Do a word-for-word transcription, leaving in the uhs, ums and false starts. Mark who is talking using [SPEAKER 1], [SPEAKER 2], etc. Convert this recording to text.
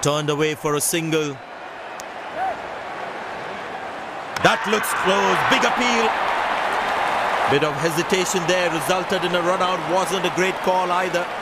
[SPEAKER 1] Turned away for a single. That looks close. Big appeal. Bit of hesitation there resulted in a run out. Wasn't a great call either.